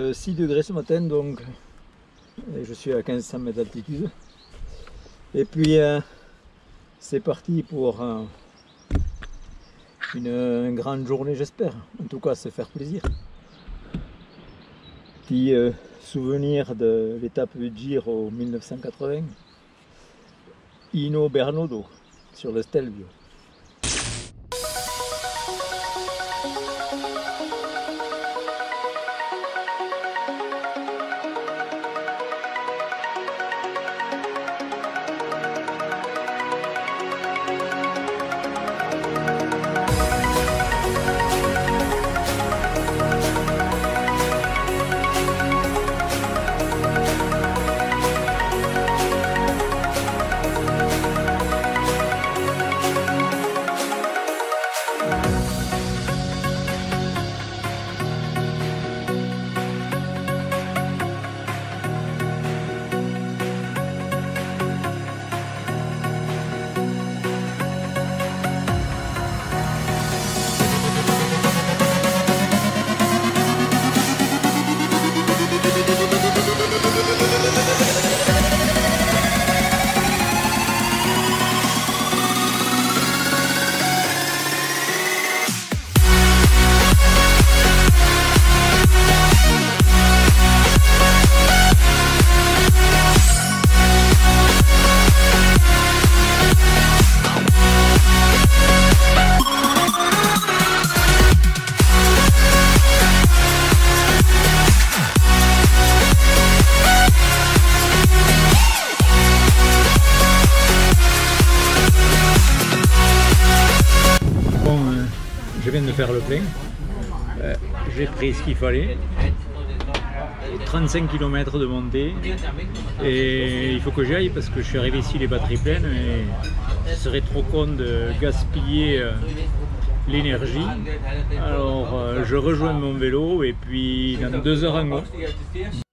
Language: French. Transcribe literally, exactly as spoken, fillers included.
six degrés ce matin, donc et je suis à quinze cents mètres d'altitude. Et puis euh, c'est parti pour euh, une, une grande journée, j'espère. En tout cas, se faire plaisir. Petit euh, souvenir de l'étape du Giro mille neuf cent quatre-vingts. Hino Bernardo sur le Stelvio. Je viens de faire le plein, euh, j'ai pris ce qu'il fallait, trente-cinq kilomètres de montée, et il faut que j'y aille parce que je suis arrivé ici les batteries pleines et ce serait trop con de gaspiller euh, l'énergie. Alors euh, je rejoins mon vélo et puis dans deux heures en gros.